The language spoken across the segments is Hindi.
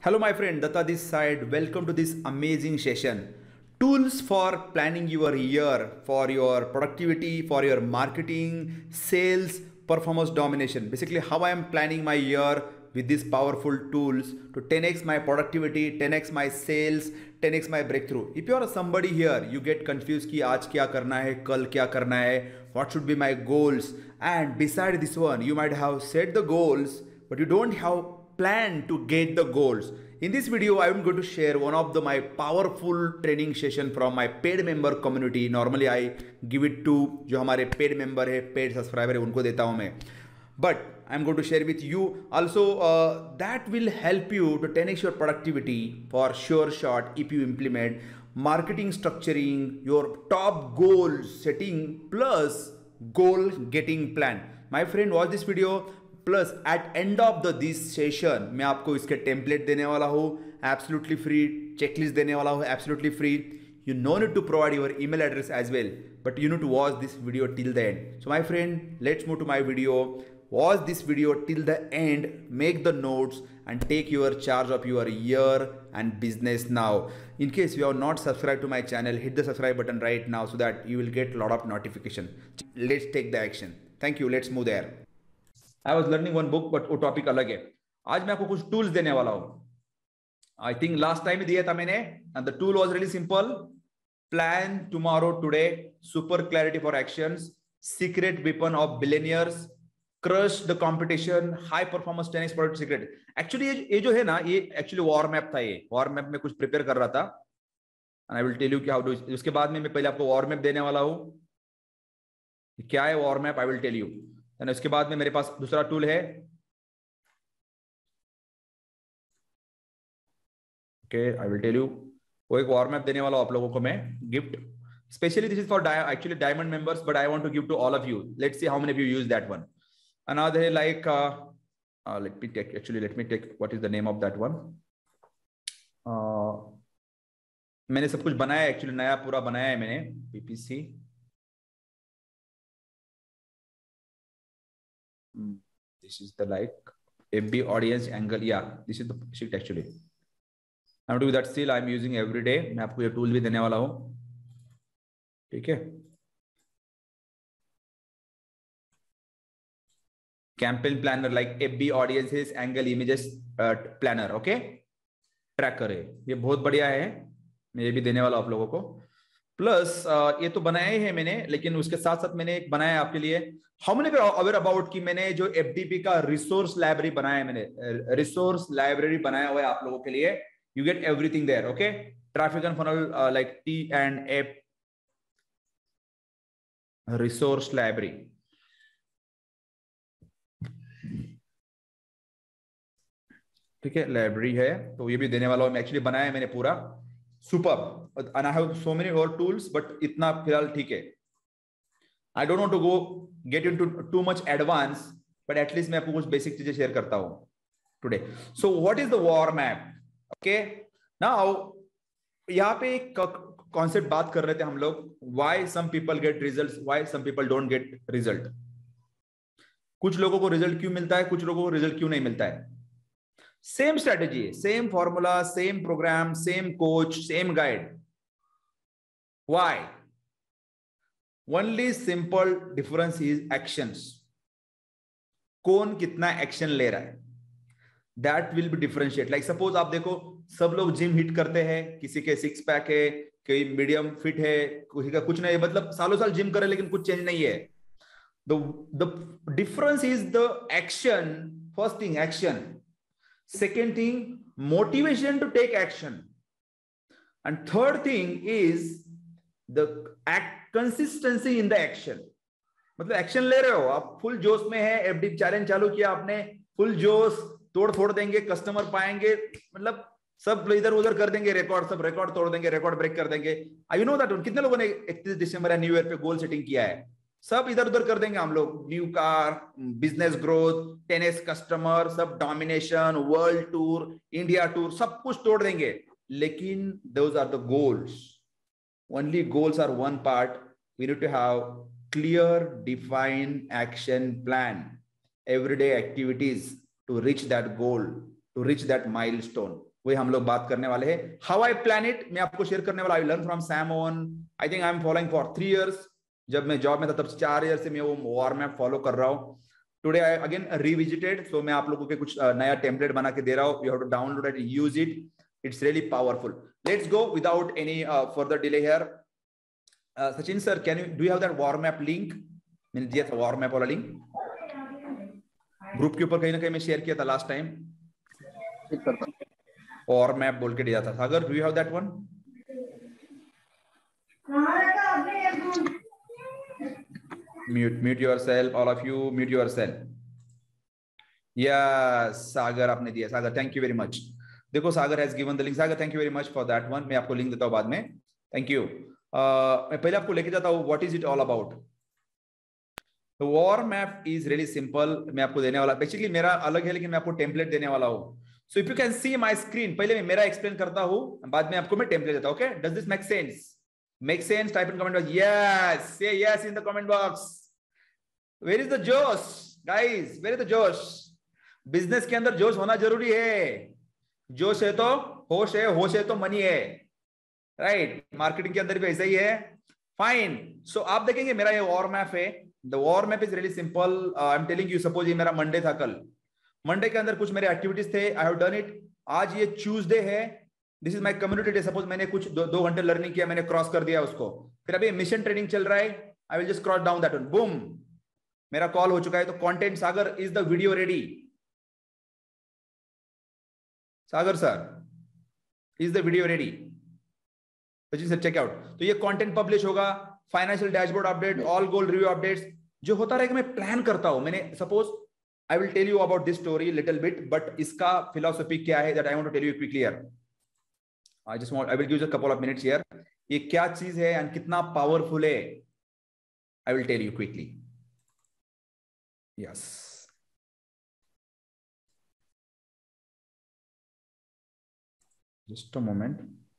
Hello, my friend, Datta this side. Welcome to this amazing session. Tools for planning your year, for your productivity, for your marketing, sales, performance domination. Basically, how I am planning my year with these powerful tools to 10x my productivity, 10x my sales, 10x my breakthrough. If you are somebody here, you get confused कि आज क्या करना है, कल क्या करना है, what should be my goals, and beside this one, you might have set the goals, but you don't have plan to get the goals. In this video, I am going to share one of my powerful training session from my paid member community. Normally, I give it to जो हमारे paid member है, paid subscriber है, उनको देता हूँ मैं. But I'm going to share with you also that will help you to 10x your productivity for sure shot if you implement marketing structuring, your top goals setting plus goal getting plan. My friend, watch this video. Plus at end of this session मैं आपको इसके टेम्पलेट देने वाला हूँ एब्सोल्युटली फ्री, चेकलिस्ट देने वाला हूँ absolutely free. You no need to provide your email address as well, but you need to watch this video till the end. So my friend, let's move to my video. Watch this video till the end, make the notes and take your charge of your year and business now. In case you have not subscribed to my channel, hit the subscribe button right now so that you will get a lot of notification. Let's take the action. Thank you. Let's move there. I was learning one book, but वो टॉपिक अलग है. आज मैं आपको कुछ टूल्स देने वाला हूं. आई थिंक लास्ट टाइम दिया था मैंने, and the tool was really simple. Plan tomorrow today, super clarity for actions, secret weapon of billionaires, crush the competition, high performance 10x product secret. Actually ये जो है ना, ये एक्चुअली वॉर मैप था. ये वॉर मैप में कुछ प्रिपेयर कर रहा था, and I will tell you कि हाउ डू. उसके बाद में मैं पहले आपको वॉर मैप देने वाला हूं. क्या है war map, I will tell you. उसके बाद में मेरे पास दूसरा टूल है. Okay, I will tell you. वो एक वॉर मैप देने वाला हूं आप लोगों को मैं, gift. Specially this is for actually diamond members, but I want to give to all of you. Let's see how many of you use that one. Another है like let me take what is the name of that one. मैंने सब कुछ बनाया है, एक्चुअली नया पूरा बनाया है मैंने. PPC, this is the like FB audience angle. Yeah, this is the sheet actually. I'm doing that still. I'm using every day. मैं आपको ये टूल भी देने वाला हूँ, ठीक है. Campaign planner like FB audiences angle images planner. Okay, tracker है ये, बहुत बढ़िया है. मैं ये भी देने वाला हूँ आप लोगों को. प्लस ये तो बनाया ही है मैंने, लेकिन उसके साथ साथ मैंने एक बनाया आपके लिए. हाउ मेनी अवेयर अबाउट कि मैंने जो FDP का रिसोर्स लाइब्रेरी बनाया है, मैंने रिसोर्स लाइब्रेरी बनाया हुआ है आप लोगों के लिए. You get everything there. Okay, traffic and funnel like T&F resource library. ठीक है, लाइब्रेरी है, तो ये भी देने वाला हूं मैं. एक्चुअली बनाया है मैंने पूरा. Super. And I have so many more tools, but इतना फिलहाल ठीक है. I don't want to get into too much advance, but at least मैं आपको कुछ बेसिक चीजें शेयर करता हूं today. So what is the war map? Okay, now यहाँ पे एक कॉन्सेप्ट बात कर रहे थे हम लोग. Why some people get results, why some people don't get result. कुछ लोगों को रिजल्ट क्यों मिलता है, कुछ लोगों को रिजल्ट क्यों नहीं मिलता है. Same strategy, same formula, same program, same coach, same guide. Why? Only simple difference is actions. कौन कितना एक्शन ले रहा है, that will be differentiate. Like suppose आप देखो, सब लोग जिम हिट करते हैं, किसी के सिक्स पैक है, कोई मीडियम फिट है, किसी का कुछ नहीं है, मतलब सालों साल जिम करे लेकिन कुछ चेंज नहीं है. The difference is the action. First thing, action. Second thing, motivation to take action. And third thing is the consistency in the action. मतलब एक्शन ले रहे हो आप, फुल जोश में है, FD चैलेंज चालू किया आपने, फुल जोश, तोड़ फोड़ देंगे, कस्टमर पाएंगे, मतलब सब इधर उधर कर देंगे, रिकॉर्ड, सब रिकॉर्ड तोड़ देंगे, रिकॉर्ड ब्रेक कर देंगे. You know that. कितने लोगों ने 31 दिसंबर या न्यू ईयर पे गोल सेटिंग किया है, सब इधर उधर कर देंगे हम लोग. New car, business growth, 10x customer, सब domination, world tour, India tour, सब कुछ तोड़ देंगे. लेकिन those are the goals. Only goals are one part. We need to have clear, defined action plan, everyday activities to reach that goal, to reach that milestone. वही हम लोग बात करने वाले हैं। हाउ आई प्लान इट मैं आपको शेयर करने वाला। I learn from Sam Owen. I think I am following for 3 years. जब मैं जॉब में था तब से 4 ईयर से मैं वो वॉर मैप फॉलो कर रहा हूँ। Today I again revisited, so मैं आप लोगों के कुछ नया टेम्पलेट बना के दे रहा हूँ। You have to download it, use it, it's really powerful. Let's go without any further delay here. Sachin sir, can you do you have that war map link? मैंने दिया था वॉर मैप वाला लिंक ग्रुप के ऊपर, कहीं ना कहीं मैं शेयर किया था लास्ट टाइम। और मैप बोल के दिया था। Sagar, do you have that one? Mute yourself, all of you mute yourself. Yes Sagar आपने दिया। Sagar thank you very much. देखो Sagar has given the link. Sagar thank you very much for that one. मैं आपको लिंक देता हूं बाद में। Thank you. मैं पहले आपको लेके जाता हूं what is it all about. The war map is really simple. मैं आपको देने वाला, बेसिकली मेरा अलग है लेकिन मैं आपको टेम्पलेट देने वाला हूं। So if you can see my screen, पहले मैं मेरा एक्सप्लेन करता हूं, बाद में आपको मैं टेम्पलेट देता हूं। Okay, does this make sense? Make sense? Type in comment box yes, say yes in the comment box. Where is the josh guys, where is the josh? Business के अंदर जोश होना जरूरी है। जोश है तो होश है, होश है तो मनी है, राइट? मार्केटिंग के अंदर भी ऐसा ही है। फाइन। सो आप देखेंगे मेरा ये वॉर मैप है। The war map is really simple. I am telling you, suppose ये मेरा मंडे था, कल मंडे के अंदर कुछ मेरे एक्टिविटीज थे, आई हैव डन इट। आज ये ट्यूसडे है, this is my community day. Suppose मैंने कुछ 2 घंटे लर्निंग किया, मैंने क्रॉस कर दिया उसको। फिर अभी मिशन ट्रेनिंग चल रहा है, I will just cross down that one, boom, मेरा कॉल हो चुका है। तो content, Sagar is the video ready? Sagar sir, is the video ready? Sachin sir check out. तो ये कंटेंट पब्लिश होगा, financial dashboard update, all goal review updates, जो होता रहेगा। मैं प्लान करता हूं। मैंने suppose I will tell you about this story little bit, but इसका फिलॉसफी क्या है that I want to tell you quickly here. I will give you a couple of minutes here. ये क्या चीज है एंड कितना पावरफुल है, I will tell you quickly. Yes, just a moment.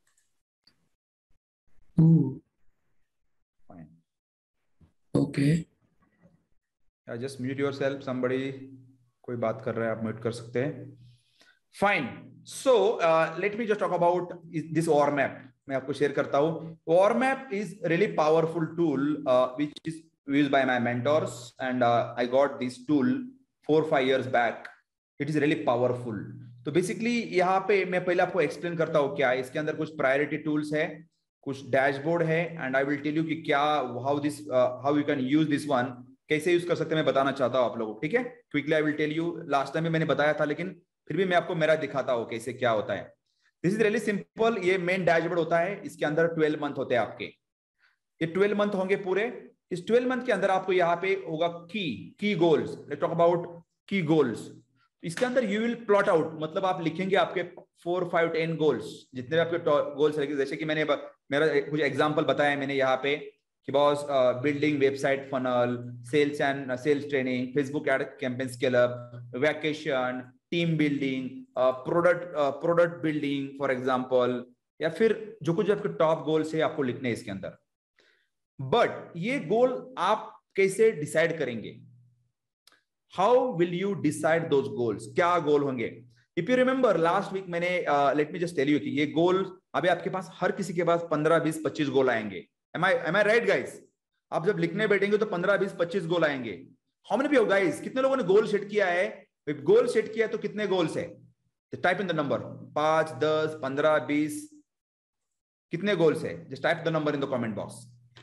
Fine, okay. Just mute yourself, somebody कोई बात कर रहा है, आप म्यूट कर सकते हैं। Fine. So let me just talk about this war map. मैं आपको शेयर करता हूं। War map is really powerful tool which is used by my mentors and I got this tool 4-5 years बैक। इट इज रियली पावरफुल। तो बेसिकली यहाँ पे मैं पहले आपको एक्सप्लेन करता हूँ क्या है इसके अंदर। कुछ प्रायोरिटी टूल्स है, कुछ डैशबोर्ड है, and I will tell you कि क्या how you can use this one, कैसे यूज कर सकते हैं मैं बताना चाहता हूँ आप लोगों को। ठीक है, quickly I will tell you. Last time भी मैंने बताया था, लेकिन फिर भी मैं आपको मेरा दिखाता हूँ कैसे क्या होता है। This is really simple. ये मेन डैशबोर्ड होता है, इसके अंदर 12 मंथ होते हैं आपके। ये 12 मंथ होंगे पूरे। इस 12 मंथ के अंदर आपको यहाँ पे होगा key goals. Let's talk about key goals. इसके अंदर यू विल प्लॉट आउट, मतलब आप लिखेंगे आपके 4, 5, 10 गोल्स, जितने भी आपके गोल्स रहेंगे। जैसे कि मैंने मेरा कुछ एग्जांपल बताया मैंने यहाँ पे कि boss building website funnel, sales and sales training, Facebook ad campaign scale up, vacation, team building, product building for example, या फिर जो कुछ आपके टॉप गोल्स है आपको लिखने हैं इसके अंदर। बट ये गोल आप कैसे डिसाइड करेंगे? How will you decide those goals? क्या गोल होंगे? If you remember last week मैंने let me just tell you कि ये गोल अभी आपके पास, हर किसी के पास 15, 20, 25 गोल आएंगे। Am I right guys? आप जब लिखने बैठेंगे तो 15, 20, 25 गोल आएंगे। हाउ मेनी ऑफ गाइस, कितने लोगों ने गोल सेट किया है? गोल सेट किया तो कितने गोल्स है? Type in the number. 5, 10, 15, 20, कितने गोल्स है? Just type the number in the comment box.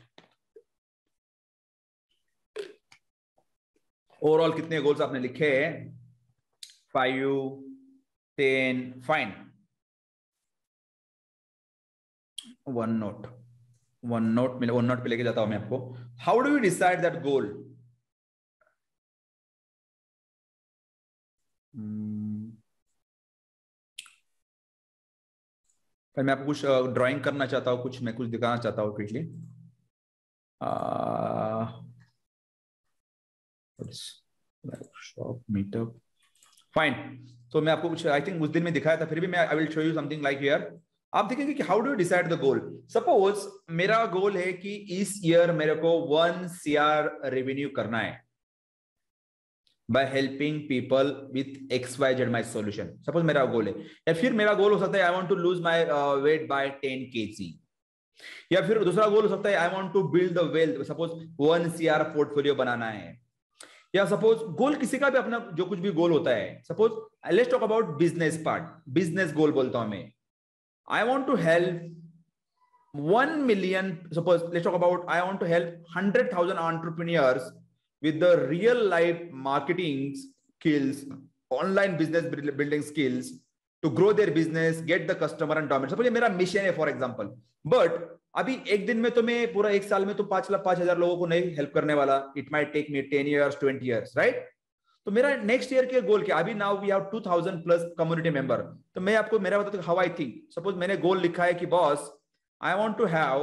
Overall कितने गोल्स आपने लिखे हैं? 5, 10, फाइन। वन नोट पे लेके जाता हूं मैं आपको। How do you decide that goal? मैं आपको कुछ ड्राइंग करना चाहता हूँ, मैं कुछ दिखाना चाहता हूँ क्विकली। Workshop meetup, fine. तो मैं आपको कुछ, आई थिंक उस दिन में दिखाया था, फिर भी मैं I will show you something like here. आप देखेंगे कि how do you decide the goal. Suppose मेरा गोल है कि इस ईयर मेरे को 1 CR रेवेन्यू करना है। By helping people with XYZ my solution. Suppose मेरा गोल है, या फिर मेरा गोल हो सकता है I want to lose my weight by 10 kg, या फिर दूसरा गोल हो सकता है I want to build the wealth, suppose 1 CR portfolio बनाना है, या सपोज गोल किसी का भी अपना जो कुछ भी गोल होता है। Suppose let's talk about business part, business goal बोलता हूं मैं, I want to help 1 million, suppose let's talk about I want to help 100,000 entrepreneurs with the real life marketing skills, online business building skills to grow their business, get the customer and dominate। Suppose ये मेरा मिशन है फॉर एग्जांपल, बट अभी एक दिन में तो मैं पूरा एक साल में तो 5,05,000 लोगों को नहीं हेल्प करने वाला। It might take me 10 years 20 years, right? तो मेरा नेक्स्ट ईयर के गोल क्या? अभी now we have 2000+ community member. तो मैं आपको मेरा बताता हूं हाउ आई थिंक। सपोज मैंने गोल लिखा है कि boss I want to have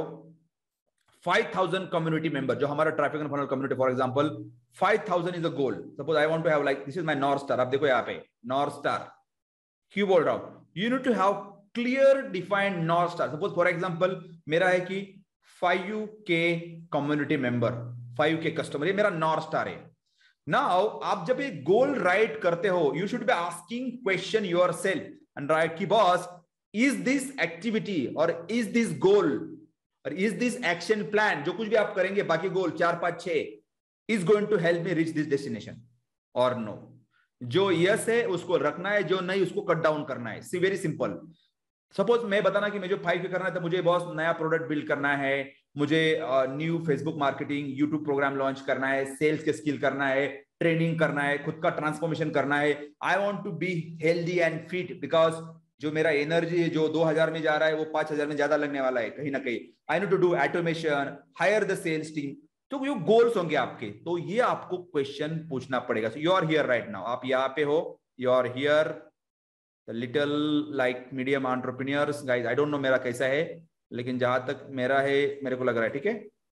5,000 community member, जो हमारा traffic and funnel community for example 5,000 is a goal. Suppose I want to have like this is my north star. आप देखो यहाँ पे नॉर्थ स्टार क्यों बोल रहा हूं, you need to have clear defined north star. Suppose for example मेरा है कि 5K community member, 5K customer, ये मेरा नॉर्थ स्टार है। नाउ आप जब ये गोल राइट करते हो, you should be asking question yourself and write कि boss, is this activity or is this goal or is this action plan, जो कुछ भी आप करेंगे बाकी goal 4 5 6 is going to help me reach this destination or no? जो यस है उसको रखना है, जो नहीं उसको कट डाउन करना है। सी वेरी सिंपल। सपोज मैं बताना कि मुझे 5K करना है, तो मुझे बॉस नया प्रोडक्ट बिल्ड करना है, मुझे new Facebook marketing YouTube program launch करना है, सेल्स के स्किल करना है, ट्रेनिंग करना है, खुद का ट्रांसफॉर्मेशन करना है। I want to be healthy and fit because जो मेरा एनर्जी है जो 2000 में जा रहा है वो 5000 में ज्यादा लगने वाला है कहीं ना कहीं। I need to do automation, hire the sales team. तो ये गोल्स होंगे आपके, तो ये आपको क्वेश्चन पूछना पड़ेगा। So you are here right now, आप यहाँ पे हो, you are here the little like medium entrepreneurs guys. I don't know मेरा कैसा है, लेकिन जहां तक मेरा है मेरे को लग रहा है ठीक है,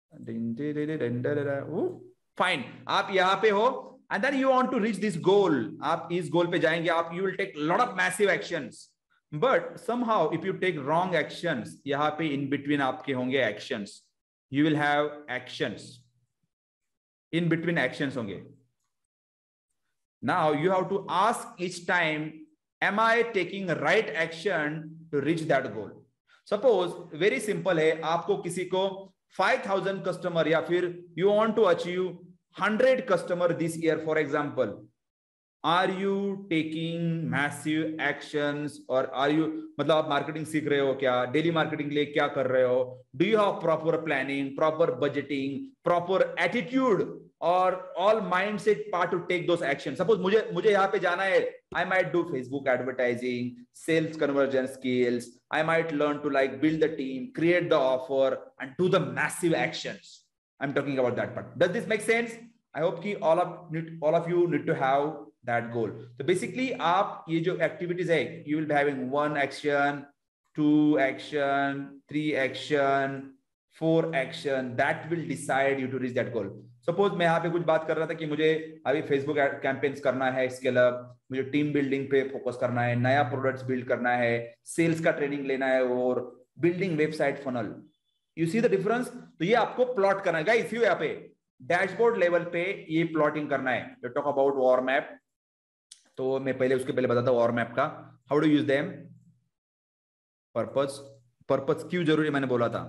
फाइन। आप यहाँ पे हो and then you want to reach this goal. आप इस गोल पे जाएंगे, आप you will take lot of massive actions, but somehow if you take wrong actions, यहाँ पे in between आपके होंगे actions, you will have actions, in between actions होंगे। Now you have to ask each time, am I taking right action to reach that goal? Suppose very simple है, आपको किसी को 5,000 कस्टमर या फिर you want to achieve 100 customer this year for example, are you taking massive actions और आर यू, मतलब आप मार्केटिंग सीख रहे हो क्या, डेली मार्केटिंग के लिए क्या कर रहे हो, do you have proper planning, proper budgeting, proper attitude और all mindset part to take those action. Suppose मुझे यहाँ पे जाना है, I might do Facebook advertising, sales conversion skills, I might learn to like build the team, create the offer and do the massive actions. I am talking about that part. Does this make sense? I hope कि all of you need to have that goal। तो बेसिकली आप ये जो एक्टिविटीज है, you will be having 1 action, 2 action, 3 action, 4 action, that will decide you to reach that goal। सपोज मैं यहाँ पे कुछ बात कर रहा था कि मुझे अभी फेसबुक कैंपेन्स करना है, स्केल अप, मुझे टीम बिल्डिंग पे फोकस करना है, नया प्रोडक्ट्स बिल्ड करना है, सेल्स का ट्रेनिंग लेना है और building website funnel. You see the difference? तो ये आपको प्लॉट करना है गाइस, यू यहाँ पे डैशबोर्ड लेवल पे ये प्लॉटिंग करना है। To talk about war map, तो मैं पहले उसके पहले बताता हूँ वॉर मैप का, how do use them. Purpose, purpose क्यों जरूरी मैंने बोला था,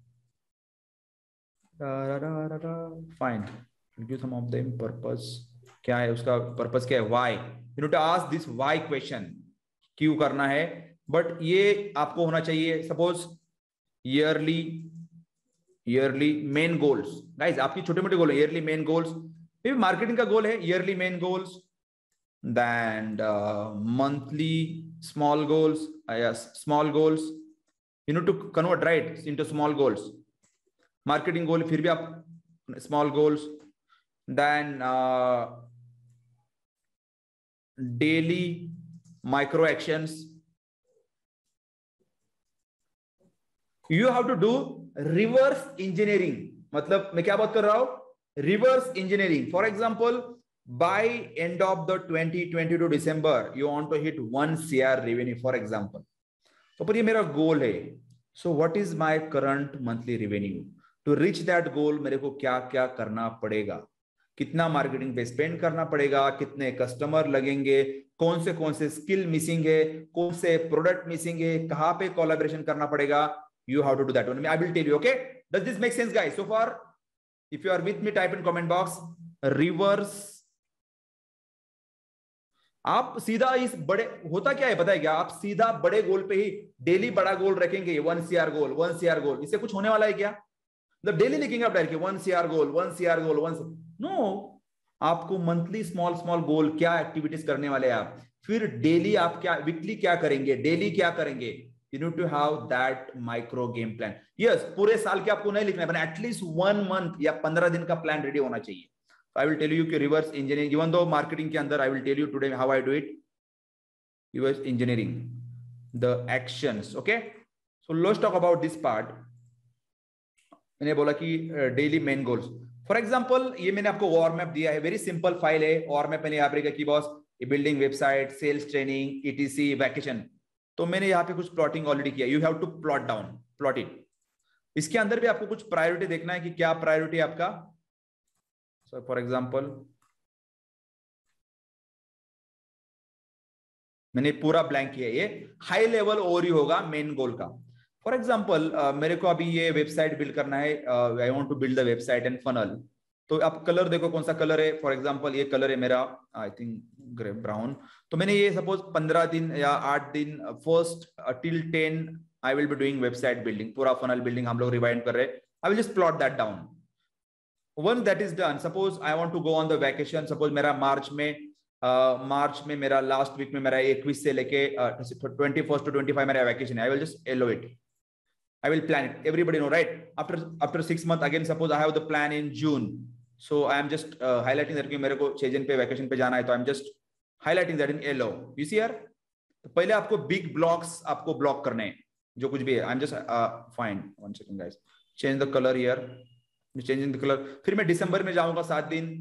fine, some of them. Purpose क्या है, उसका पर्पस क्या है, why. You need to ask this why question, क्यों करना है। बट ये आपको होना चाहिए सपोज ईयरली मेन गोल्स। गाइस आपकी छोटे मोटे गोल है, ईयरली मेन गोल्स। मार्केटिंग का गोल है yearly main goals, then monthly small goals, yes, small goals, you need to convert right into small goals। marketing goal फिर भी आप small goals, then daily micro actions। you have to do reverse engineering। मतलब मैं क्या बात कर रहा हूं, reverse engineering। for example, by end of the 2022 December you want to hit 1 CR revenue for example। तो पर ये मेरा गोल है। so what is my current monthly revenue? to reach that goal मेरे को क्या क्या करना पड़ेगा, कितना मार्केटिंग पे स्पेंड करना पड़ेगा, कितने कस्टमर लगेंगे, कौन से स्किल मिसिंग है, कौन से प्रोडक्ट मिसिंग है, कहां पे कोलैबोरेशन करना पड़ेगा. You have to do that one. I will tell you. Okay, does this make sense, guys? So far, if you are with me, type in comment box reverse. आप सीधा इस बड़े, होता क्या है पता है क्या, आप सीधा बड़े गोल पे ही डेली बड़ा गोल रखेंगे, 1 CR गोल, 1 CR गोल, इससे कुछ होने वाला है क्या? मतलब डेली लिखेंगे आप direct 1 CR goal, 1 CR goal, 1 no. आपको मंथली स्मॉल स्मॉल गोल, क्या एक्टिविटीज करने वाले हैं आप, फिर डेली आप क्या, वीकली क्या करेंगे, डेली क्या करेंगे. You need to have that micro game plan. Yes, पूरे साल के आपको नहीं लिखना है, एटलीस्ट 1 मंथ या 15 दिन का प्लान रेडी होना चाहिए. I will tell you कि रिवर्स इंजीनियरिंग, इवन दो मार्केटिंग के अंदर, I will tell you today how I do it. Reverse engineering, the actions. Okay, so let's talk about this part. मैंने बोला कि daily main goals. For example ये मैंने आपको वॉर मैप दिया है, वेरी सिंपल फाइल है. वॉर मैप मैंने यहाँ पर की boss, building website, sales training, ETC, vacation. तो मैंने यहाँ पे कुछ प्लॉटिंग ऑलरेडी किया. You have to plot down, plot it. इसके अंदर भी आपको कुछ प्रायोरिटी देखना है कि क्या प्रायोरिटी है आपका. सो फॉर एग्जांपल मैंने पूरा ब्लैंक किया. ये हाई लेवल ओवरव्यू होगा मेन गोल का. फॉर एग्जांपल मेरे को अभी ये वेबसाइट बिल्ड करना है. I want to build the website and funnel. तो आप कलर देखो कौन सा कलर है. फॉर एग्जांपल ये कलर है मेरा, आई थिंक ग्रे ब्राउन. तो मैंने ये सपोज 15 दिन या 8 दिन, first till 10 I will be doing website building, पूरा फनल बिल्डिंग हम लोग रिवाइंड कर रहे हैं. I will just plot that down. One that is done, suppose I want to go on the vacation. Suppose मेरा मार्च में मेरा लास्ट वीक में मेरा 21 से लेके 21 to 25 मेरा वैकेशन है. I will just allow it, I will plan it. Everybody know, right? After 6 months, again, suppose I have the plan in June. So I am just highlighting that कि मेरे को 6 दिन पे वैकेशन पे जाना है, तो I am just highlighting that in yellow. You see here? तो पहले आपको big blocks आपको ब्लॉक करने हैं, जो कुछ भी है. I am just fine. 1 second, guys. Change the color here. Changing the color. फिर मैं दिसंबर में जाऊंगा 7 दिन.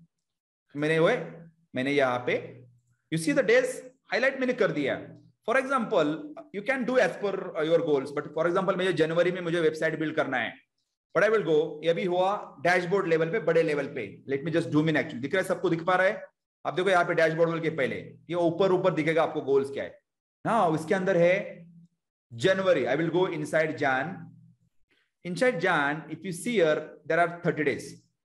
मैंने यहाँ पे you see the days highlight मैंने कर दिया. For example you can do as per your goals, but for example मुझे जनवरी में मुझे वेबसाइट बिल्ड करना है, बट आई विल गो, ये भी हुआ डैशबोर्ड लेवल पे, बड़े लेवल पे. Let me just zoom in. Actually दिख रहा है, सबको दिख पा रहा है? आप देखो यहाँ पे डैशबोर्ड लेवल के पहले ये ऊपर दिखेगा आपको गोल्स क्या है ना. इसके अंदर है जनवरी. I will go inside Jan. Inside Jan if you see here there are 30 days,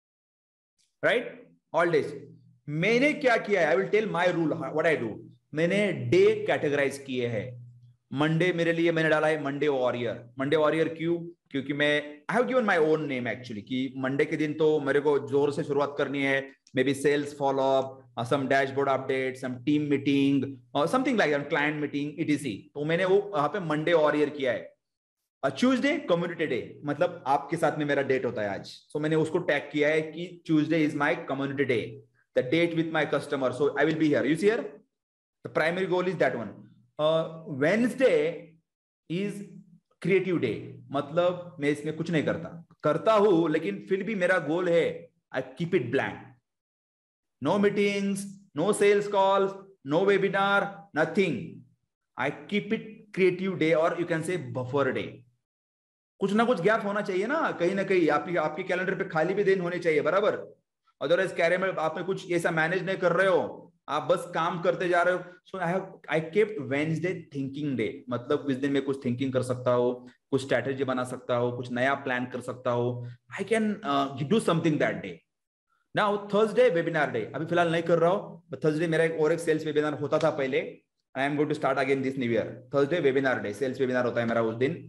right, all days. मैंने क्या किया है, I will tell my rule what I do. मैंने डे कैटेगराइज किए हैं. मंडे मेरे लिए मैंने डाला है मंडे वॉरियर. मंडे वॉरियर क्यों? क्योंकि मैं I have given my own name actually, कि मंडे के दिन तो मेरे को जोर से शुरुआत करनी है. Maybe sales followup, some dashboard update, some team meeting, something like that, client meeting, ETC. तो मैंने वो वहां पे मंडे वॉरियर किया है. ट्यूजडे कम्युनिटी डे, मतलब आपके साथ में मेरा डेट होता है आज. सो मैंने उसको टैग किया है कि Tuesday is my community day, the date with my customer. So I will be here. You see here the primary goal is that one. Wednesday is creative day, मतलब मैं इसमें कुछ नहीं करता हूं, लेकिन फिर भी मेरा गोल है I keep it blank. No meetings, no sales calls, no webinar, nothing. I keep it creative day, or you can say buffer day. कुछ ना कुछ गैप होना चाहिए ना कहीं आपके कैलेंडर पे खाली भी दिन होने चाहिए, बराबर. अदरवाइज कैरियर में आप कुछ ऐसा मैनेज नहीं कर रहे हो, आप बस काम करते जा रहे हो. So I kept Wednesday thinking day, मतलब इस दिन में कुछ थिंकिंग कर सकता हो, कुछ स्ट्रैटेजी बना सकता हो, कुछ नया प्लान कर सकता हो. I can do something that day. Now Thursday webinar day, अभी फिलहाल नहीं कर रहा हूँ, बट थर्सडे मेरा एक सेल्स वेबिनार होता था पहले. I am going to start again this new year. Thursday webinar day, sales webinar होता है मेरा उस दिन.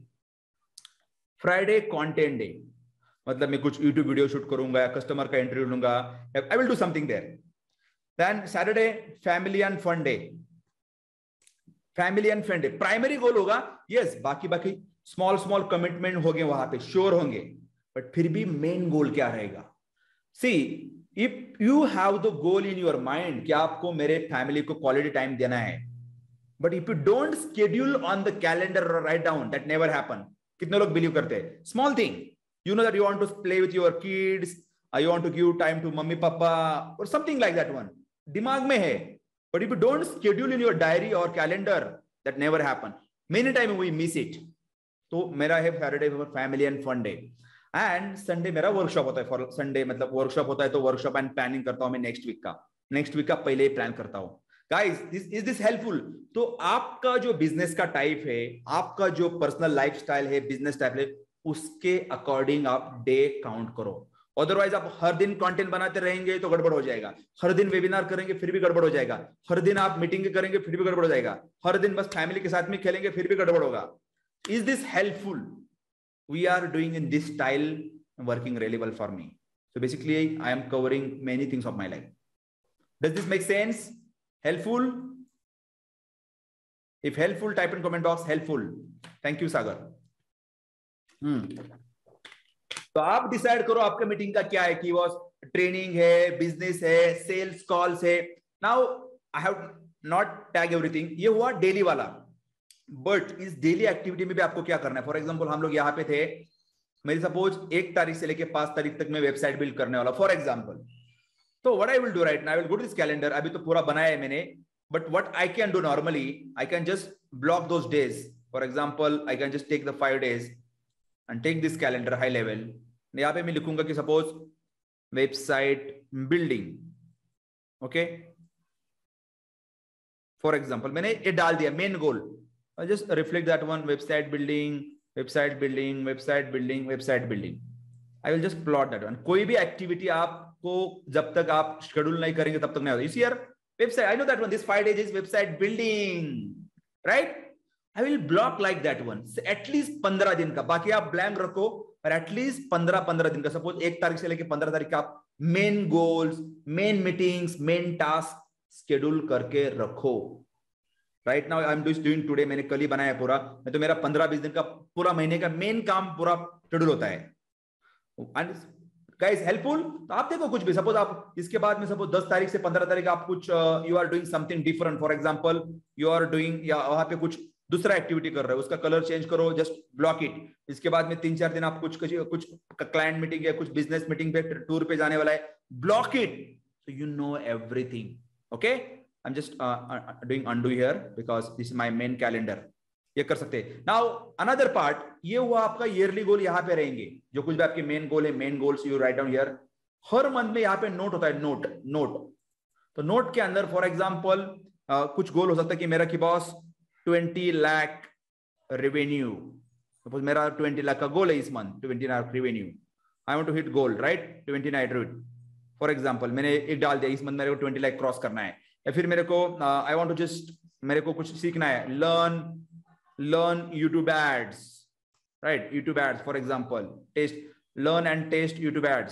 फ्राइडे कंटेंट डे, मतलब मैं कुछ यूट्यूब वीडियो शूट करूंगा, कस्टमर का इंटरव्यू लूंगा, I will do something there. Then Saturday family and fun day. Family and fun day primary goal होगा. यस, बाकी स्मॉल कमिटमेंट हो गए वहां पे, श्योर होंगे, बट फिर भी मेन गोल क्या रहेगा. See, if you have the goal in your mind कि आपको मेरे फैमिली को क्वालिटी टाइम देना है, but if you don't schedule on the calendar और write down, that never happen. कितने लोग बिलीव करते हैं? Small thing, you know that you want to play with your kids, you want to give time to mummy papa, और समथिंग लाइक दैट वन दिमाग में है, but if you don't schedule in your diary or calendar, that never happen. Many times we miss it. तो मेरा है Saturday for family and fun day. And Sunday मेरा वर्कशॉप होता है, फॉर संडे मतलब वर्कशॉप होता है, तो वर्कशॉप एंड प्लानिंग करता हूं मैं नेक्स्ट वीक का पहले ही प्लान करता हूं। Guys is this helpful? तो आपका जो बिजनेस का टाइप है, आपका जो पर्सनल लाइफस्टाइल है, बिजनेस टाइप है, उसके अकॉर्डिंग आप डे काउंट करो। अदरवाइज आप हर दिन कंटेंट बनाते रहेंगे तो गड़बड़ हो जाएगा, हर दिन वेबिनार करेंगे फिर भी गड़बड़ हो जाएगा, हर दिन आप मीटिंग करेंगे फिर भी गड़बड़ हो जाएगा, हर दिन बस फैमिली के साथ में खेलेंगे फिर भी गड़बड़ होगा। Is this helpful? We are doing in this style, working really well for me. So basically I am covering many things of my life. Does this make sense? Helpful? If helpful, type in comment box helpful. Thank you Sagar. तो आप डिसाइड करो आपका मीटिंग का क्या है, कि वो ट्रेनिंग है, बिजनेस है, सेल्स कॉल्स है। Now I have not tag everything, ये हुआ डेली वाला। बट इस डेली एक्टिविटी में भी आपको क्या करना है? फॉर एग्जांपल हम लोग यहाँ पे थे, मेरी सपोज 1 तारीख से लेके 5 तारीख तक मैं वेबसाइट बिल्ड करने वाला फॉर एग्जांपल। तो what I will do right now, I will go to this calendar. अभी तो पूरा बनाया है मैंने, but what I can do normally, I can just block those days. For example I can just take the 5 days and take this calendar high level. यहाँ पे मैं लिखूंगा कि suppose website building, okay for example मैंने ये डाल दिया main goal. just reflect that one, website building, website building, website building, website building. I will just plot that one. कोई भी एक्टिविटी आपको जब तक आप शेड्यूल नहीं करेंगे तब तक नहीं होता। इस year website, I know that one, this 5 days is website building, right? I will block like that one, at least 15 दिन का। बाकी आप ब्लैंक रखो, और एटलीस्ट 15 दिन का। सपोज 1 तारीख से लेके 15 तारीख का आप main goals, main meetings, main task schedule करके रखो। Right now I am doing today, मैंने कल ही बनाया पूरा, मैं तो मेरा 15-20 दिन का पूरा महीने का मेन काम पूरा शेड्यूल होता है। And guys helpful? तो आप देखो कुछ भी, सपोज आप इसके बाद में सपोज 10 तारीख से 15 तारीख आप कुछ you are doing something different, for example you are doing, या वहां पे कुछ दूसरा एक्टिविटी कर रहे हो, उसका कलर चेंज करो, जस्ट ब्लॉक इट। इसके बाद में 3-4 दिन आप कुछ क्लाइंट मीटिंग या कुछ बिजनेस मीटिंग पे, टूर पे जाने वाला है, block it, so you know everything. Okay, I'm just doing undo here because this is my main calendar. ये कर सकते हैं। Now another part, ये हुआ आपका ईयरली गोल, यहाँ पे रहेंगे जो कुछ भी आपके मेन गोल है, main goals you write down here. हर मंथ में यहाँ पे नोट होता है, नोट। तो नोट के अंदर फॉर एग्जांपल कुछ गोल हो सकता है कि मेरा कि बॉस 20 लाख रेवेन्यू, सपोज मेरा 20 लाख का गोल है इस month, 20 lakh revenue, I want to hit goal right, 29 for example मैंने एक डाल दिया, इस मंथ मेरे को 20 लाख क्रॉस करना है। या फिर मेरे को आई वांट टू जस्ट, मेरे को कुछ सीखना है, learn YouTube ads, right, YouTube ads for example, learn and test YouTube ads,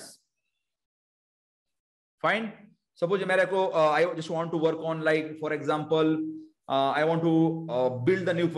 fine. Suppose मेरे को I just want to work on like for example I want to build the new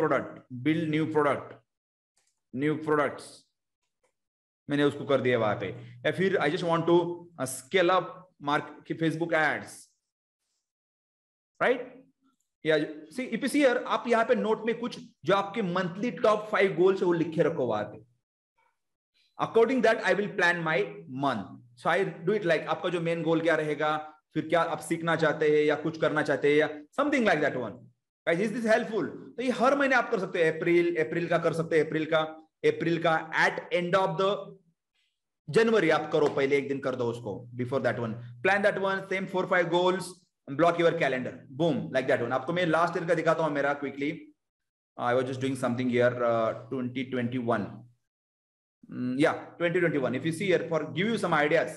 products, मैंने उसको कर दिया वहां पे। या फिर I just want to scale up Facebook ads, right. या see if you see here, आप यहाँ पे नोट में कुछ जो आपके मंथली टॉप 5 गोल्स है वो लिखे रखो वहां पे। According that I will plan my month, so I do it like आपका जो मेन गोल क्या रहेगा, फिर क्या आप सीखना चाहते हैं या कुछ करना चाहते हैं या something like that one. Guys is this helpful? तो ये हर महीने आप कर सकते हैं, अप्रैल का कर सकते हैं, अप्रैल का एट एंड ऑफ द जनवरी आप करो, पहले एक दिन कर दो उसको, before that one plan that one, same 4-5 goals, block your calendar, boom like that one. आपको मैं लास्ट ईयर का दिखाता हूं मेरा quickly. I was just doing something here 2021, या 2021 if you see here, for give you some ideas,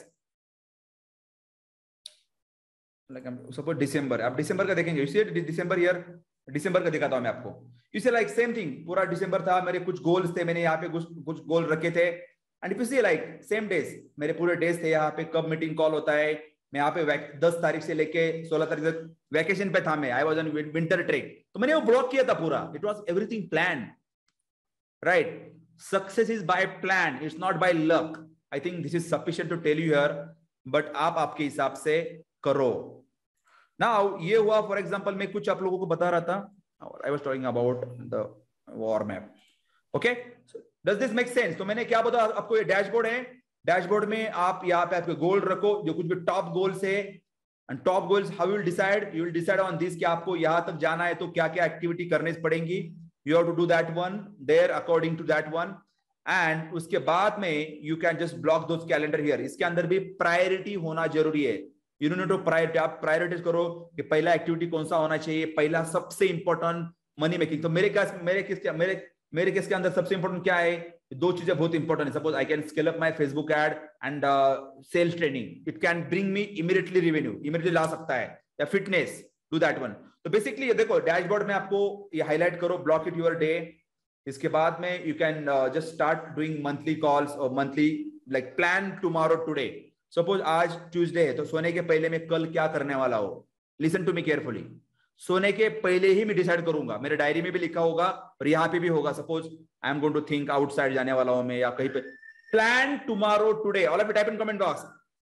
like suppose दिसंबर, आप दिसंबर का देखेंगे, यू सी दिसंबर हियर, दिसंबर का दिखाता हूं मैं आपको। You see like same thing, पूरा दिसंबर था, मेरे कुछ गोल्स थे, मैंने यहाँ पे कुछ गोल रखे थे, and if you see like same days, मेरे पूरे डेज थे यहाँ पे, कब मीटिंग कॉल होता है, मैं यहाँ पे 10 तारीख से लेके 16 तारीख तक वैकेशन पे था मैं, I was on winter trek, तो मैंने वो ब्लॉक किया था पूरा, it was everything plan, right. Success is by plan, it's not by luck. I think this is sufficient to tell you here, but आप आपके हिसाब से करो। नाउ ये हुआ फॉर एग्जांपल, मैं कुछ आप लोगों को बता रहा था, I was talking about the war map, okay, does this make sense? तो मैंने क्या बताया आपको, ये डैशबोर्ड है, डैशबोर्ड में आप यहाँ पे आपके गोल रखो, जो कुछ भी टॉप गोल्स है, and top goals how you will decide on this, कि आपको यहाँ तक जाना है तो क्या क्या एक्टिविटी करनी पड़ेंगी, you have to do that one there according to that one. And उसके बाद में you can just block those calendar here. इसके अंदर भी प्रायोरिटी होना जरूरी है। यू नो टू प्रायोरिटी, आप प्रायोरिटीज करो कि पहला एक्टिविटी कौन सा होना चाहिए, पहला सबसे इंपॉर्टेंट मनी मेकिंग। तो मेरे केस के अंदर सबसे इंपॉर्टेंट क्या है, दो चीजें बहुत इंपॉर्टेंट है। Suppose I can scale up my Facebook ad and sales training, it can bring me immediately revenue, immediately ला सकता है। या फिटनेस, डू दैट वन। तो बेसिकली ये देखो डैशबोर्ड में आपको ये हाईलाइट करो, ब्लॉक इट योर डे। इसके बाद में you can just start doing monthly calls और monthly like plan tomorrow today. Suppose आज ट्यूसडे है तो सोने के पहले मैं कल क्या करने वाला हो, लिसन टू मी केयरफुली। सोने के पहले ही मैं डिसाइड करूंगा, मेरे डायरी में भी लिखा होगा और यहाँ पे भी होगा। Suppose I am going to think outside जाने वाला हूं मैं या कहीं पे, plan tomorrow today. All of you type in comment box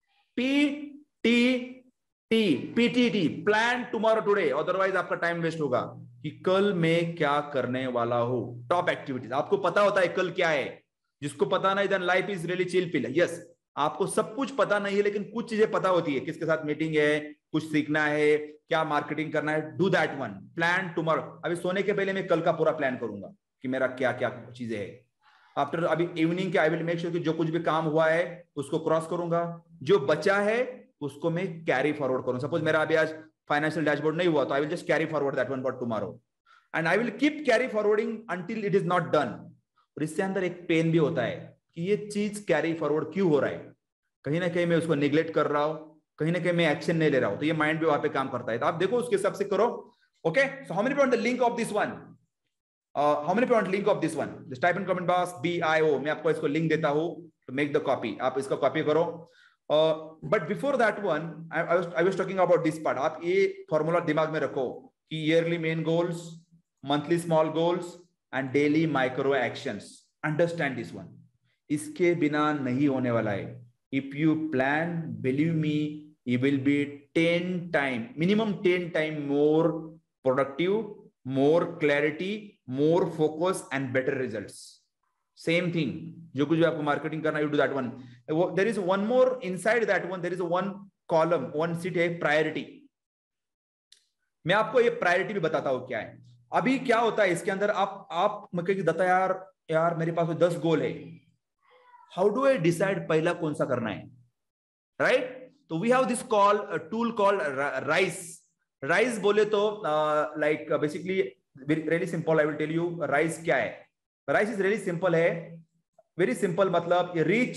PTT, plan tomorrow today. Otherwise आपका टाइम वेस्ट होगा कि कल मैं क्या करने वाला हूं। टॉप एक्टिविटीज आपको पता होता है कल क्या है। जिसको पता नहीं, then life is really chill pill. Yes, आपको सब कुछ पता नहीं है लेकिन कुछ चीजें पता होती है, किसके साथ मीटिंग है, कुछ सीखना है, क्या मार्केटिंग करना है। Do that one, plan tomorrow. अभी सोने के पहले मैं कल का पूरा प्लान करूंगा कि मेरा क्या क्या चीजें है। आफ्टर अभी इवनिंग के आई विल मेक श्योर कि जो कुछ भी काम हुआ है उसको क्रॉस करूंगा, जो बचा है उसको मैं कैरी फॉरवर्ड करूं। सपोज मेरा अभी आज फाइनेंशियल डैशबोर्ड नहीं हुआ तो I will just carry forward that one for tomorrow and I will keep carry forwarding until it is not done. और इससे अंदर एक पेन भी होता है कि ये चीज कैरी फॉरवर्ड क्यों हो रहा है, कहीं ना कहीं मैं उसको निग्लेक्ट कर रहा हूं, कहीं ना कहीं मैं एक्शन नहीं ले रहा हूं। तो ये माइंड भी वहां पे काम करता है। तो आप देखो उसके हिसाब से करो। Okay, so how many people want the link of this one, how many people want link of this one, just type in comment box BIO। मैं आपको इसको लिंक देता हूं टू मेक द कॉपी, आप इसका कॉपी करो। But before that one I was talking about this part. आप ये फॉर्मूला दिमाग में रखो कि yearly main goals, monthly small goals and daily micro actions. Understand this one, इसके बिना नहीं होने वाला है। If you plan, believe me, you will be 10 time, minimum 10 time more productive, more clarity, more focus and better results. Same thing, जो कुछ भी आपको मार्केटिंग करना, you do that one. There is one more inside that one, there is one column, one sheet है प्रायोरिटी। मैं आपको ये प्रायोरिटी भी बताता हूं क्या है। अभी क्या होता है इसके अंदर, आप मैं कहेंगे दत्ता यार मेरे पास 10 गोल है, हाउ डू आई डिसाइड पहला कौन सा करना है, राइट? तो we have this tool called RICE. बोले तो like basically really simple, I will tell you RICE क्या है। राइस इज रियली सिंपल है, वेरी सिंपल। मतलब रीच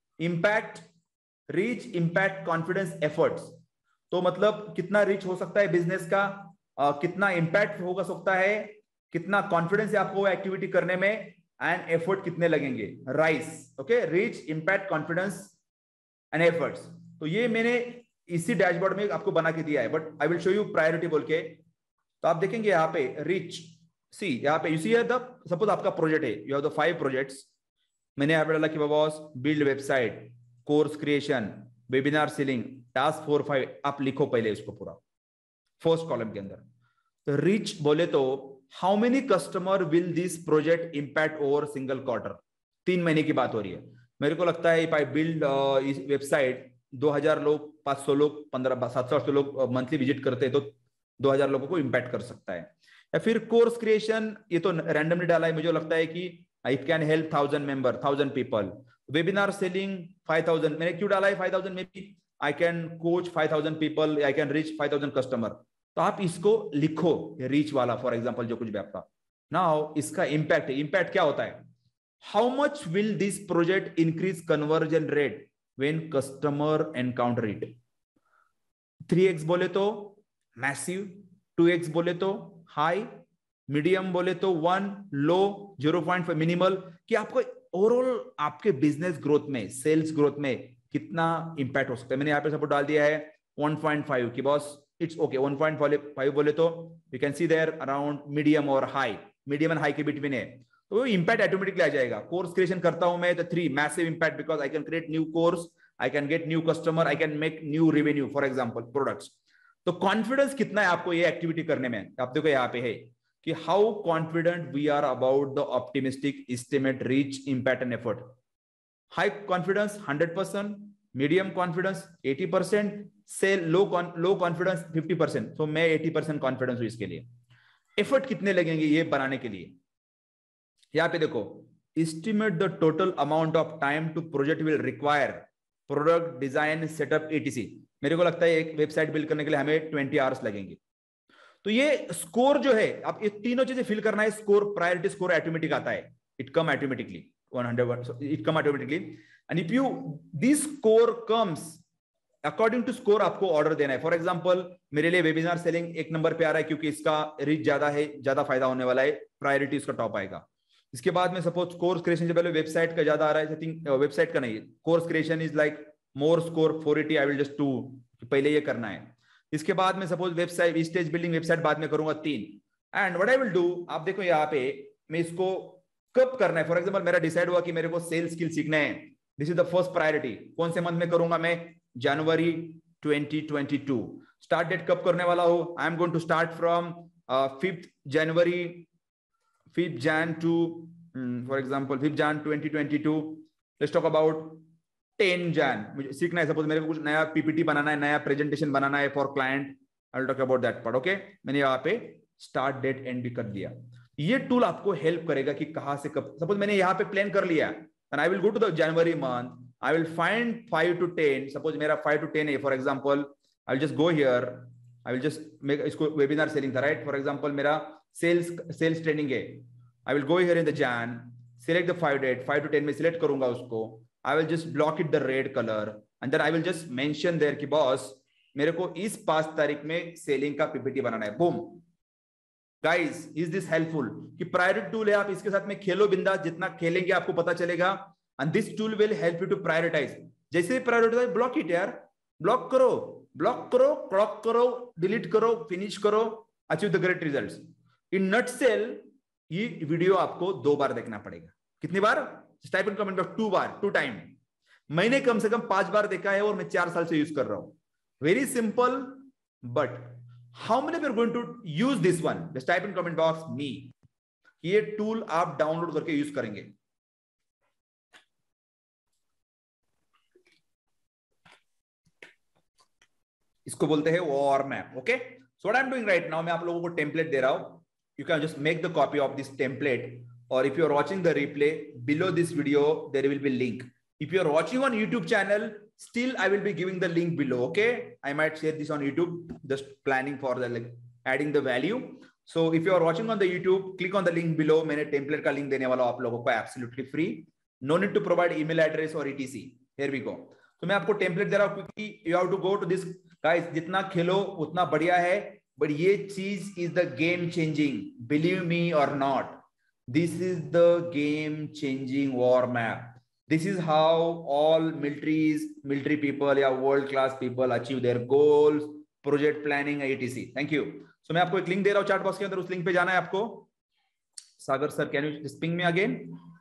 इम्पैक्ट कॉन्फिडेंस एफर्ट्स। तो मतलब कितना रीच हो सकता है बिजनेस का, कितना इंपैक्ट होगा सकता है, कितना कॉन्फिडेंस है आपको एक्टिविटी करने में, एंड एफर्ट कितने लगेंगे। RICE, okay, reach impact confidence and efforts. तो ये मैंने इसी डैशबोर्ड में आपको बना के दिया है, but I will show you priority बोल के। तो आप देखेंगे यहाँ पे रीच, सी यहाँ पे यू सी द, सपोज आपका प्रोजेक्ट है, यू हैव द 5 प्रोजेक्ट्स। मैंने यहाँ पे डाला कि boss build website, course creation, webinar selling, task 4 5। आप लिखो पहले इसको पूरा फर्स्ट कॉलम के अंदर। तो रीच बोले तो how many customer will this project impact over single quarter. 3 महीने की बात हो रही है। मेरे को लगता है इफ आई बिल्ड वेबसाइट, 2000 लोग, 500 लोग, 700 लोग मंथली विजिट करते हैं तो 2000 लोगों को इंपैक्ट कर सकता है। या फिर कोर्स क्रिएशन, ये तो रैंडमली डाला है, मुझे लगता है कि it can help 1000 member, 1000 people. Webinar selling 5000, मैंने क्यों डाला है 5000, maybe I can coach 5000 people, I can reach 5000 customer. तो आप इसको लिखो रीच वाला, फॉर एग्जाम्पल जो कुछ भी आपका नाउ इसका इंपैक्ट है। इंपैक्ट क्या होता है, how much will this project increase conversion rate when customer encounter it। 3x बोले तो मैसिव, 2x बोले तो हाई, मीडियम बोले तो 1, लो 0.5, मिनिमल। कि आपको ओवरऑल आपके बिजनेस ग्रोथ में, सेल्स ग्रोथ में कितना इंपैक्ट हो सकता है। मैंने यहाँ पे सपोर्ट डाल दिया है 1.5 की बॉस, इट्स ओके। 1.5 बोले तो you can see there around medium और हाई, मीडियम एंड हाई के बिटवीन है, तो वो इंपैक्ट ऑटोमेटिकली आ जाएगा। कोर्स क्रिएशन करता हूं मैं तो 3 massive impact, because I can create new course, I can get new customer, I can make new revenue, for example products. तो कॉन्फिडेंस कितना है आपको ये एक्टिविटी करने में, आप देखो यहाँ पे है कि how confident we are about the optimistic estimate reach impact and effort. High confidence 100%, medium confidence 80%, से लो कॉन्फिडेंस 50%। तो मैं 80% कॉन्फिडेंस हूं इसके लिए। एफर्ट कितने लगेंगे ये बनाने के लिए, यहाँ पे देखो estimate the total amount of time to project will require product design setup etc. मेरे को लगता है एक वेबसाइट बिल्ड करने के लिए हमें 20 आवर्स लगेंगे। तो ये स्कोर जो है, आप ये तीनों चीजें फिल करना है। स्कोर, प्रायोरिटी स्कोर ऑटोमेटिक आता है, it come automatically 100, it come automatically. And if you this score comes according to score, आपको ऑर्डर देना है। फॉर एग्जांपल मेरे लिए वेबिनार सेलिंग एक नंबर पे आ रहा है क्योंकि इसका रीच ज्यादा है, ज्यादा फायदा होने वाला है, प्रायोरिटी इसका टॉप आएगा। इसके बाद में सपोज कोर्स क्रिएशन से पहले वेबसाइट का ज्यादा आ रहा है, आई थिंक वेबसाइट का नहीं, course creation is like more score 480, I will just 2, पहले ये करना है। इसके बाद में suppose website stage building website बाद में करूंगा 3। And what I will do, आप देखो यहाँ पे मैं इसको कब करना है। फॉर एग्जांपल मेरा डिसाइड हुआ कि मेरे को सेल्स स्किल सीखना है, this is the first priority. कौन से मंथ में करूंगा मैं? जनवरी 2022। स्टार्ट डेट कब करने वाला हूं? I am going to start from 5th January, 5th Jan to for example 5th Jan 2022। Let's talk about 10 Jan। मुझे सीखना है, सपोज मेरे को कुछ नया पीपीटी बनाना है, नया प्रेजेंटेशन बनाना है for client, I will talk about that part. Okay, मैंने यहाँ पे स्टार्ट डेट एंड भी कर दिया। ये टूल आपको हेल्प करेगा कि कहां से कब। सपोज मैंने यहाँ पे प्लान कर लिया and I will go to the January month, I will find 5 to 10। Suppose मेरा 5 to 10 है, for example, I will just go here, I will just make इसको webinar selling था, right? For example, मेरा sales training है, I will go here in the Jan, select the 5 date, 5 to 10 में select करूंगा उसको, I will just block it the red color and then I will just mention there कि boss मेरे को इस 5 तारीख में सेलिंग का पीपीटी बनाना है। Boom, guys, is this helpful? कि प्रायोरिटी टूल है, आप इसके साथ में खेलो बिंदास, जितना खेलेंगे आपको पता चलेगा। And this tool will help you to prioritize। जैसे प्रायोरिटाइज, ब्लॉक इट यार, ब्लॉक करो, क्रॉप करो, डिलीट करो, फिनिश करो, achieve the great results. In nutshell ये वीडियो आपको 2 बार देखना पड़ेगा। कितनी बार? टाइप इन कमेंट बॉक्स 2 बार, 2 टाइम। मैंने कम से कम 5 बार देखा है और मैं 4 साल से यूज कर रहा हूं। Very simple, but how many people are going to use this one? Just type in comment box me. ये टूल आप डाउनलोड करके यूज करेंगे। इसको बोलते हैं war map. Okay, so what I am doing right now, मैं आप लोगों को टेम्पलेट दे रहा हूं। You can just make the copy of this template, और if you are watching the replay below this video there will be link. If you are watching on YouTube channel, still I will be giving the link below। okay, I might share this on YouTube, just planning for the like adding the value। so if you are watching on the YouTube, click on the link below। मैंने टेम्पलेट का लिंक देने वाला हूं आप लोगों को, absolutely free, no need to provide email address or etc। here we go। तो मैं आपको टेम्पलेट दे रहा हूं क्योंकि you have to go to this guys। जितना खेलो उतना बढ़िया है, बट ये चीज is the game changing, believe me और not, this is the game changing war map. This is how all military people या world class people achieve their goals, project planning etc। Thank you। So मैं आपको एक लिंक दे रहा हूँ चैट बॉक्स के अंदर, उस लिंक पे जाना है आपको। Sagar sir, can you just ping me again?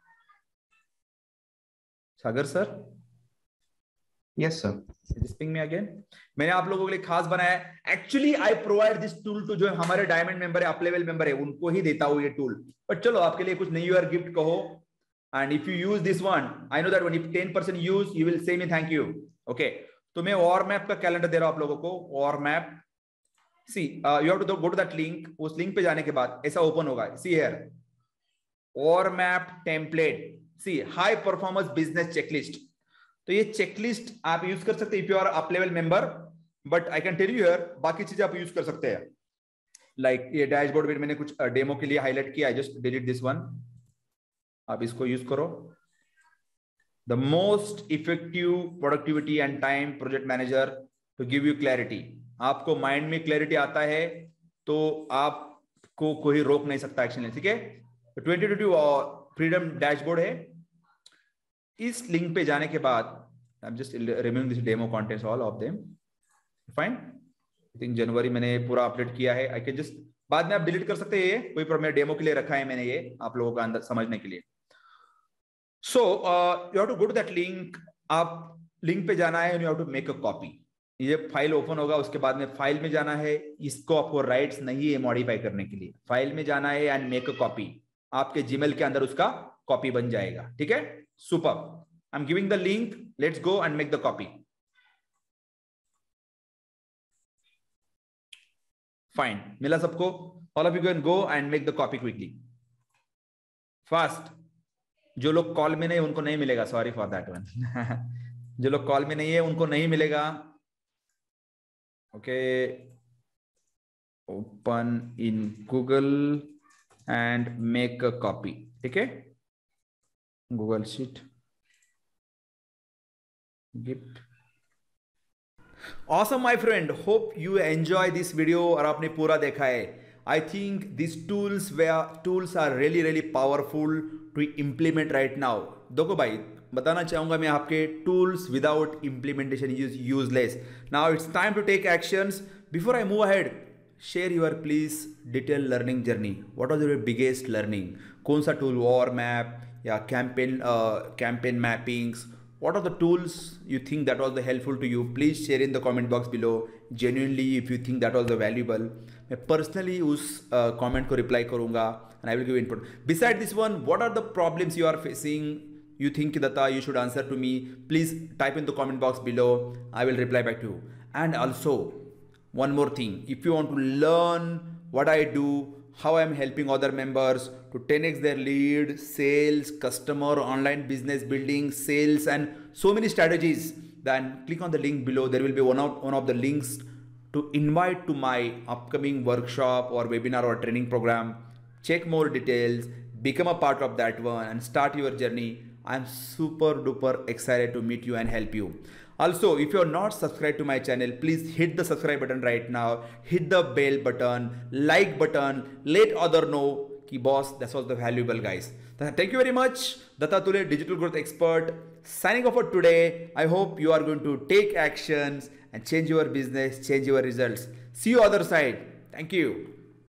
Sagar sir, Yes, sir. just ping me again। मैंने आप लोगों के लिए खास बनाया है। Actually I provide this tool to जो हमारे डायमंड मेंबर है, अप लेवल मेंबर है, उनको ही देता हूँ ये टूल। बट चलो आपके लिए कुछ न्यू ईयर गिफ्ट कहो। And if you use this one, I know that when if 10% use, you will say me thank you। okay, तो मैं वॉर मैप का कैलेंडर दे रहा हूं आप लोगों को। War map, see you have to go to that link। उस लिंक पे जाने के बाद ऐसा ओपन होगा, see here war map template, see high performance business checklist. तो ये चेकलिस्ट आप यूज कर सकते हैं if you are up level member, but I can tell you here बाकी चीजें आप यूज कर सकते हैं। लाइक ये डैशबोर्ड में मैंने कुछ डेमो के लिए हाईलाइट किया, I just delete this one, आप इसको यूज करो। The most effective productivity and time project manager to give you clarity. आपको माइंड में क्लैरिटी आता है तो आपको कोई रोक नहीं सकता एक्शन लेने, ठीक है। तो 2022 फ्रीडम डैशबोर्ड है। इस लिंक पे जाने के बाद I am just removing this demo contents all of them, fine. I think January मैंने पूरा अपडेट किया है, आई कैन जस्ट बाद में आप डिलीट कर सकते हैं, ये कोई प्रॉब्लम, डेमो के लिए रखा है मैंने ये आप लोगों का अंदर समझने के लिए। So you have to go to that link. आप लिंक पे जाना है and you have to make a copy. ये फाइल ओपन होगा, उसके बाद में फाइल में जाना है, इसको आपको राइट्स नहीं है मॉडिफाई करने के लिए, फाइल में जाना है एंड मेक अ कॉपी। आपके जीमेल के अंदर उसका कॉपी बन जाएगा, ठीक है। Super, I am giving the link, let's go and make the copy. Fine, मिला सबको? All of you can go and make the copy quickly, fast. जो लोग कॉल में नहीं उनको नहीं मिलेगा, सॉरी फॉर दैट वन। जो लोग कॉल में नहीं है उनको नहीं मिलेगा। Okay, open in Google and make a copy. ठीक है, Google sheet gift. Awesome, my friend. Hope you enjoy this video और आपने पूरा देखा है. I think these tools are really powerful to implement right now. देखो भाई, बताना चाहूँगा मैं आपके tools without implementation is useless. Now it's time to take actions. Before I move ahead, share your please detailed learning journey. What was your biggest learning? कौन सा tool, war map या campaign mappings? What are the tools you think that was the helpful to you? Please share in the comment box below. Genuinely, if you think that was the valuable, मैं personally उस comment को reply करूँगा and I will give input. Beside this one, what are the problems you are facing? You think Datta, you should answer to me. Please type in the comment box below. I will reply back to you. And also, one more thing. If you want to learn what I do, how I am helping other members to 10x their lead, sales, customer, online business building, sales, and so many strategies, then click on the link below. There will be one of the links to invite to my upcoming workshop or webinar or training program. Check more details, become a part of that one, and start your journey. I'm super duper excited to meet you and help you. Also, if you're not subscribed to my channel, please hit the subscribe button right now, hit the bell button, like button, let other know ki boss, that was the valuable guys. Thank you very much. Datta Tule, digital growth expert, signing off for today. I hope you are going to take actions and change your business, change your results. See you other side. Thank you.